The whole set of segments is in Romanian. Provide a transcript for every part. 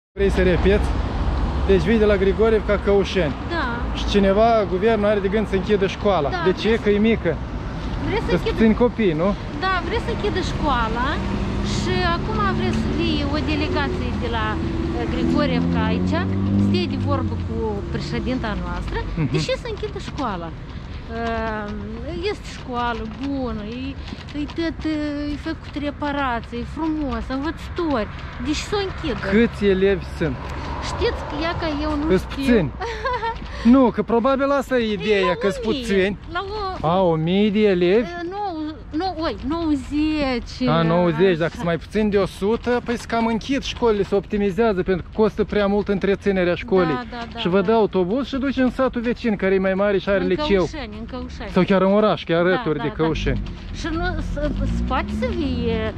Vrei să repeți? Deci vii de la Grigorievca Căușeni. Da. Și cineva, guvernul are de gând să închidă școala. Da, de ce? Că e mică. Vrei să închidă... țin copii, nu? Da, vrei să închidă școala și acum vrei să vie o delegație de la Grigorievca aici, stai de vorbă cu președinta noastră, de ce să închidă școala? Este școală bună, e făcut reparație, e frumos, învățători, deci să o închidă. Câți elevi sunt? Știți că ea ca eu nu știu. Puțini. Nu, că probabil asta e ideea, că sunt puțini. A, 1000 de elevi? 90. A, 90, dacă sunt mai puțin de 100, păi să cam închid școlile, se optimizează, pentru că costă prea mult întreținerea școlii. Și vă dă autobuz și duce în satul vecin, care e mai mare și are liceu. În Căușeni. Sau chiar în oraș, chiar alături de Căușeni. Și poate să vie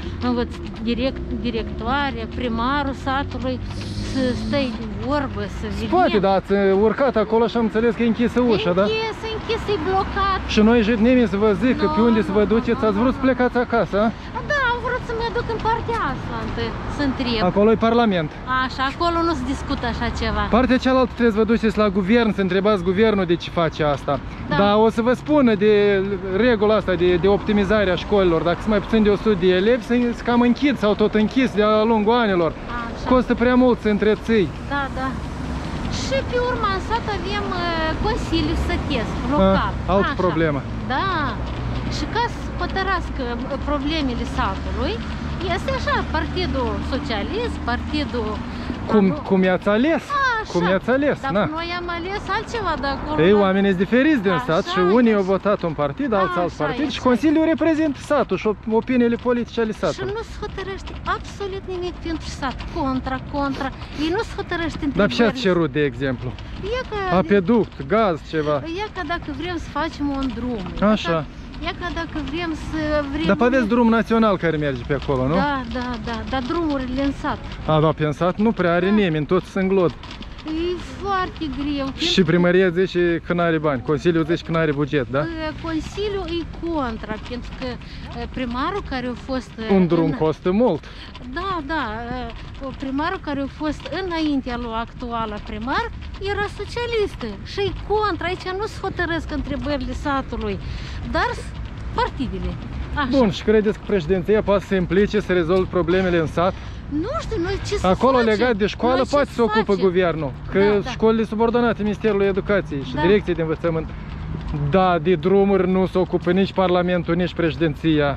directoare, primarul satului, să stai de vorbă, să vedem. Poate, da, ați urcat acolo și am înțeles că e închisă ușa, da? Închis, e blocat. Și noi jitnimii să vă zic că pe unde să vă duceți, ați vrut să plecați acasă, a? Da, am vrut să mă duc în partea asta, să întreb. Acolo e Parlament. Așa, acolo nu se discută așa ceva. Partea cealaltă trebuie să vă duceți la guvern, să întrebați guvernul de ce face asta. Da. Dar o să vă spună de regula asta, de optimizare a școlilor. Dacă sunt mai puțin de 100 de elevi, să cam închid sau tot închis de-a lungul anilor. Așa. Costă prea mult să întreții. Da, da. Și pe urmă în sat avem Consiliul Sătesc, local. Altă problemă. Da. Și ca să hotărască problemele satului, este așa, Partidul Socialist, Partidul... Cum i-ați ales? Așa. Cum i-ați ales? Dar noi am ales altceva de acolo. Ei, oamenii sunt diferiți din sat și unii așa. au votat un partid, alții alt partid și așa. Consiliul reprezintă satul și opiniile politice ale satului. Și nu se hotărăște absolut nimic pentru sat. Contra. Ei nu se hotărăște între. Dar ce ați cerut, de exemplu? Apeduct, gaz, ceva. E ca dacă vrem să facem un drum. Așa. E ca dacă vrem să... Dar aveți drum național care merge pe acolo, nu? Da, dar drumurile în sat. A, da, pe în sat nu prea are nimeni, toți sunt glod. E foarte greu. Și primăria zice că n-are bani, Consiliul zice că n-are buget, da? Consiliul e contra, pentru că primarul care a fost... Un drum costă mult. Da, primarul care a fost înaintea lui actuală primar era socialistă și e contra. Aici nu se hotărăsc întrebările satului, dar partidele. Așa. Bun, și credeți că președinția poate să se implice să rezolve problemele în sat? Nu știu, noi ce să acolo facem? Legat de școală poate să ocupă guvernul, că școlile subordonate Ministerului Educației și Direcției de Învățământ. Da, de drumuri nu se ocupă nici Parlamentul, nici președinția.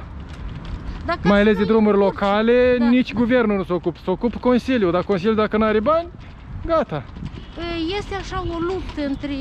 Mai ales de drumuri locale, nici guvernul nu se ocupă. Se ocupă Consiliul, dar Consiliul dacă nu are bani, gata. Este așa o luptă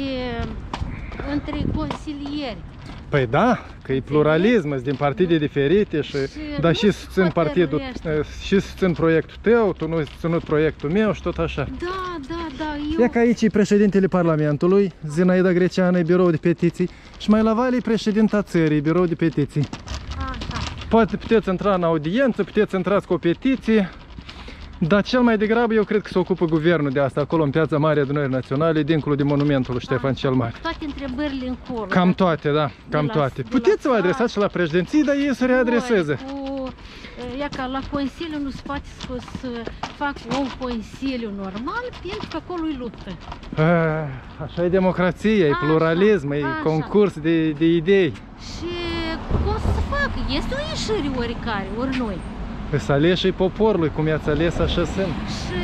între consilieri. Păi da, că e pluralism, sunt din partide diferite și dar și susțin partidul, și susțin proiectul tău, tu nu ai susținut proiectul meu și tot așa. Da, E că aici e președintele Parlamentului, Zinaida Greceană, e birou de petiții, și mai la vale e președinta țării, birou de petiții. Așa. Poate puteți intra în audiență, puteți intrați cu o petiție, dar cel mai degrabă eu cred că se ocupă guvernul de asta, acolo în Piața Mare Adunării Naționale, dincolo de monumentul lui Ștefan cel Mare. Toate întrebările încolo. Cam toate, da, cam toate. Puteți să vă adresați și la președinții, dar ei să readreseze. Ia ca la Consiliu nu se poate să fac un Consiliu normal, pentru că acolo e luptă. Așa e democrația, e pluralism, e concurs de idei. Și cum să facă? Este o ieșire oricare, ori noi. Să aleși poporului, cum i-ați ales, așa sunt.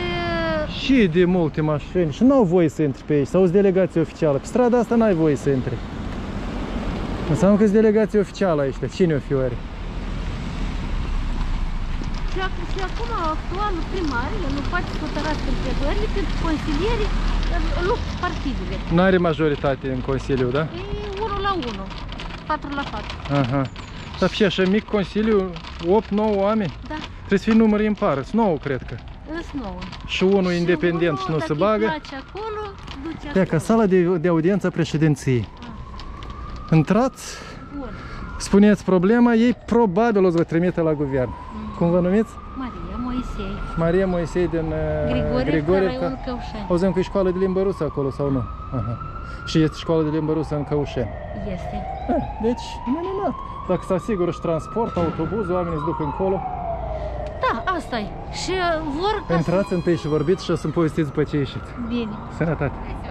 Și de multe mașini și n-au voie să intri pe aici, sau-s delegație oficială. Pe strada asta n-ai voie să intri. Înseamnă că-s delegație oficială aici, cine o fi oare? Și acum actualul primar, el nu poate să hotărască întrebările, pentru că consilierii luptă partidele. N-are majoritate în Consiliu, da? E 1 la 1, 4 la 4. Aha. Dar și așa mic Consiliu, 8-9 oameni? Da. Trebuie să fie număr impar, sunt 9, cred că. Sunt 9. Și unul independent și nu se bagă. Acolo, ia ca sala de audiență a președinției. Intrați, spuneți problema, ei probabil o să vă trimite la guvern. Cum vă numiți? Maria Moisei. Maria Moisei din Grigorievca. Auzim că e școală de limbă rusă acolo sau nu? Aha. Și este școală de limbă rusă în Căușeni. Este. Deci, minunat. Dacă se asigură și transport, autobuz, oamenii se duc încolo. Da, Asta e. Și vor ca Intrați întâi și vorbiți și o să-mi povestiți după ce ieșiți. Bine. Sănătate!